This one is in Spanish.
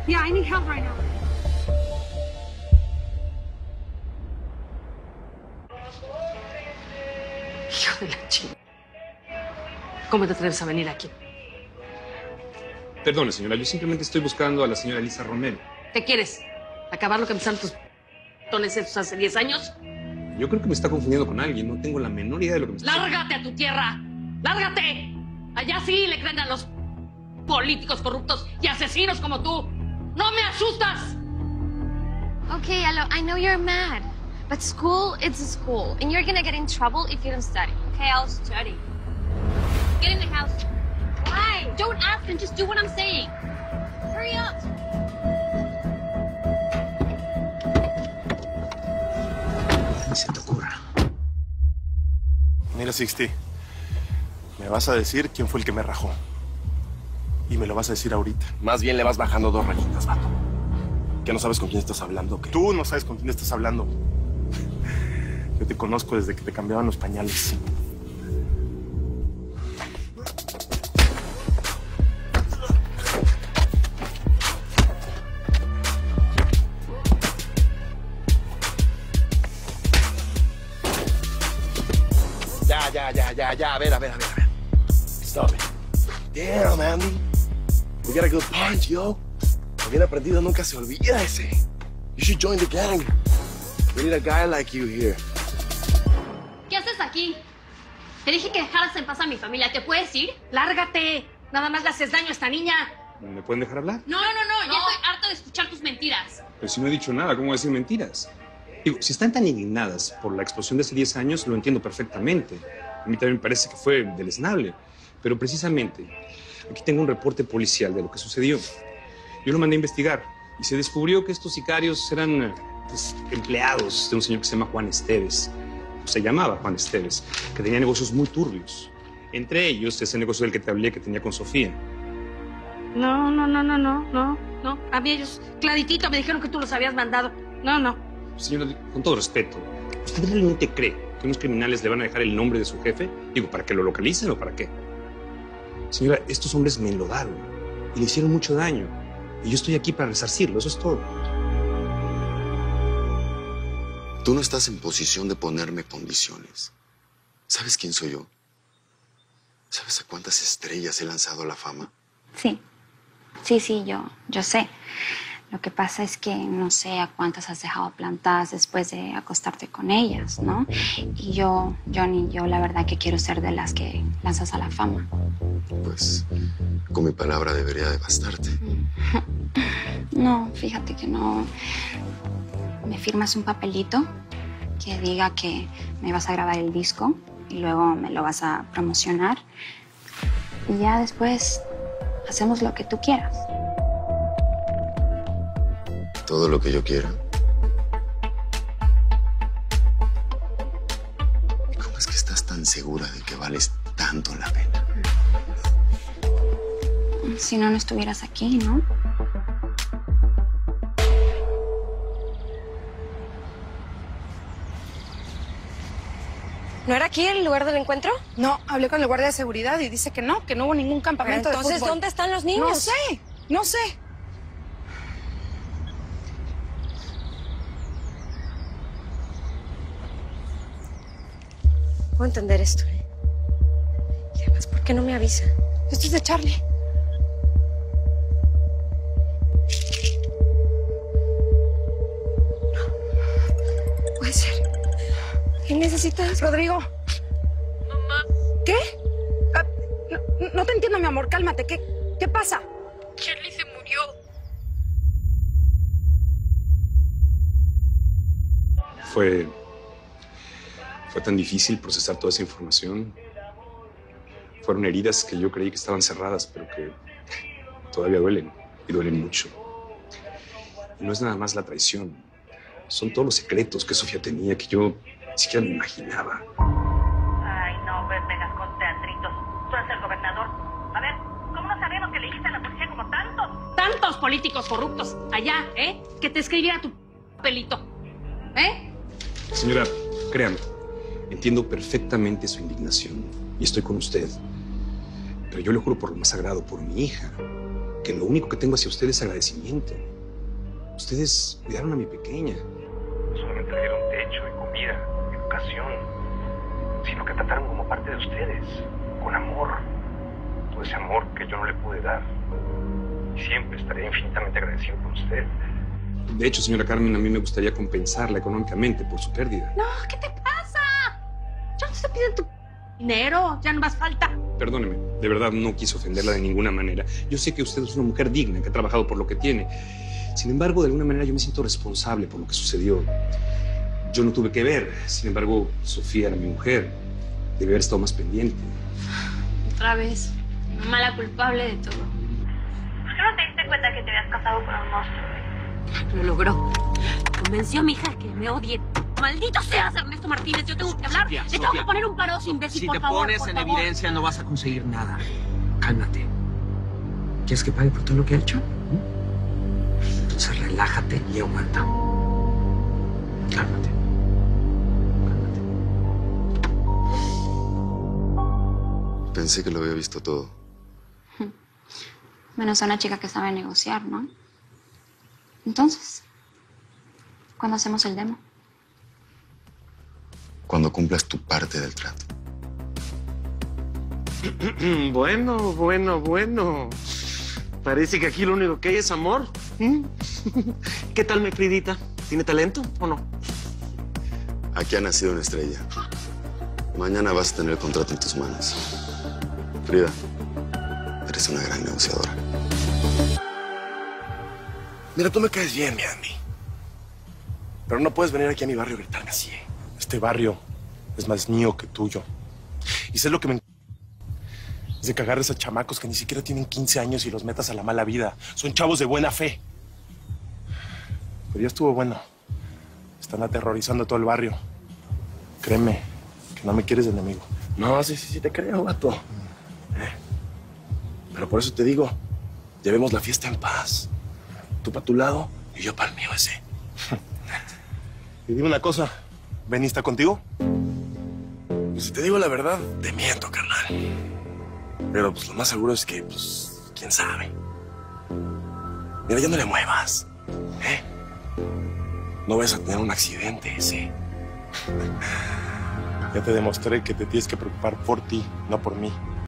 Yeah, I need help right now. Hijo de la chingada. ¿Cómo te atreves a venir aquí? Perdone, señora, yo simplemente estoy buscando a la señora Elisa Romero. ¿Qué quieres? ¿Acabar lo que empezaron tus tones esos hace 10 años? Yo creo que me está confundiendo con alguien. No tengo la menor idea de lo que me está... ¡Lárgate a tu tierra! ¡Lárgate! Allá sí le creen a los políticos corruptos y asesinos como tú. ¡No me asustas! Okay, I know you're mad, but school, it's a school, and you're gonna get in trouble if you don't study. Okay, I'll study. Get in the house. Why? Don't ask and just do what I'm saying. Hurry up. Ni se te ocurra. Mira, Sixty, me vas a decir quién fue el que me rajó. Y me lo vas a decir ahorita. Más bien le vas bajando 2 rayitas, vato. ¿Que no sabes con quién estás hablando? ¿Que tú no sabes con quién estás hablando? Yo te conozco desde que te cambiaban los pañales. Ya. A ver. Stop it. Damn, Andy. We got a good punch, yo. Lo bien aprendido nunca se olvida ese. You should join the gang. We need a guy like you here. ¿Qué haces aquí? Te dije que dejaras en paz a mi familia. ¿Te puedes ir? ¡Lárgate! Nada más le haces daño a esta niña. ¿Me pueden dejar hablar? No. Ya estoy harta de escuchar tus mentiras. Pero si no he dicho nada, ¿cómo voy a decir mentiras? Digo, si están tan indignadas por la explosión de hace 10 años, lo entiendo perfectamente. A mí también me parece que fue deleznable. Pero precisamente, aquí tengo un reporte policial de lo que sucedió. Yo lo mandé a investigar y se descubrió que estos sicarios eran empleados de un señor que se llama Juan Esteves. Se llamaba Juan Esteves, que tenía negocios muy turbios. Entre ellos, ese negocio del que te hablé que tenía con Sofía. No. A mí ellos claritito me dijeron que tú los habías mandado. No. Señora, con todo respeto, ¿usted realmente cree que unos criminales le van a dejar el nombre de su jefe? Digo, ¿para que lo localicen o para qué? Señora, estos hombres me enlodaron y le hicieron mucho daño. Y yo estoy aquí para resarcirlo, eso es todo. Tú no estás en posición de ponerme condiciones. ¿Sabes quién soy yo? ¿Sabes a cuántas estrellas he lanzado a la fama? Sí, yo sé. Lo que pasa es que no sé a cuántas has dejado plantadas después de acostarte con ellas, ¿no? Y yo la verdad que quiero ser de las que lanzas a la fama. Pues, con mi palabra debería de bastarte. No, fíjate que no. ¿Me firmas un papelito que diga que me vas a grabar el disco y luego me lo vas a promocionar? Y ya después hacemos lo que tú quieras. Todo lo que yo quiera. ¿Y cómo es que estás tan segura de que vales tanto la pena? Si no estuvieras aquí, ¿no? ¿No era aquí el lugar del encuentro? No, hablé con el guardia de seguridad y dice que no hubo ningún campamento de fútbol. Entonces, ¿dónde están los niños? No sé. Puedo entender esto, ¿eh? Y además, ¿por qué no me avisa? Esto es de Charlie. No puede ser. ¿Qué necesitas? Rodrigo. Mamá. ¿Qué? No te entiendo, mi amor. Cálmate. ¿Qué pasa? Charlie se murió. Fue tan difícil procesar toda esa información. Fueron heridas que yo creí que estaban cerradas, pero que todavía duelen, y duelen mucho. Y no es nada más la traición. Son todos los secretos que Sofía tenía que yo ni siquiera me imaginaba. Ay, no, vengas con teatritos. Tú eres el gobernador. A ver, ¿cómo no sabemos que le dijiste a la policía como tantos? Tantos políticos corruptos allá, que te escribiera tu pelito, Señora, créame, entiendo perfectamente su indignación y estoy con usted. Pero yo le juro por lo más sagrado, por mi hija, que lo único que tengo hacia ustedes es agradecimiento. Ustedes cuidaron a mi pequeña. No solamente le dieron techo y comida, educación, sino que trataron como parte de ustedes, con amor. Todo ese amor que yo no le pude dar. Y siempre estaré infinitamente agradecido con usted. De hecho, señora Carmen, a mí me gustaría compensarla económicamente por su pérdida. No, ¿qué te pasa? Yo no te pido tu dinero, ya no más falta. Perdóneme, de verdad no quise ofenderla de ninguna manera. Yo sé que usted es una mujer digna, que ha trabajado por lo que tiene. Sin embargo, de alguna manera yo me siento responsable por lo que sucedió. Yo no tuve que ver. Sin embargo, Sofía era mi mujer. Debe haber estado más pendiente. Otra vez. Mamá la culpable de todo. ¿Por qué no te diste cuenta que te habías casado con un monstruo? Lo logró. Convenció a mi hija que me odie. Maldito seas, Ernesto Martínez. Yo tengo que hablar. Sofía, Le tengo Sofía. que poner un paro a ese imbécil, Si por te favor, pones por en favor. evidencia, no vas a conseguir nada. Cálmate. ¿Quieres que pague por todo lo que ha hecho? Entonces relájate y aguanta. Cálmate. Pensé que lo había visto todo. Menos a una chica que sabe negociar, ¿no? Entonces, ¿cuándo hacemos el demo? Cuando cumplas tu parte del trato. Bueno. Parece que aquí lo único que hay es amor. ¿Qué tal mi Fridita? ¿Tiene talento o no? Aquí ha nacido una estrella. Mañana vas a tener el contrato en tus manos. Frida, eres una gran negociadora. Mira, tú me caes bien, mi Andy. Pero no puedes venir aquí a mi barrio a gritarme así. Este barrio es más mío que tuyo. Y sé lo que me... es de cagarles a chamacos que ni siquiera tienen 15 años y los metas a la mala vida. Son chavos de buena fe. Pero ya estuvo bueno. Están aterrorizando a todo el barrio. Créeme, que no me quieres de enemigo. No, sí, te creo, vato. Pero por eso te digo, llevemos la fiesta en paz. Tú para tu lado y yo para el mío ese. Y dime una cosa, ¿Benny está contigo? Pues si te digo la verdad, te miento, carnal. Pero pues lo más seguro es que, pues, quién sabe. Mira, ya no le muevas, ¿eh? No vayas a tener un accidente ese. Ya te demostré que te tienes que preocupar por ti, no por mí.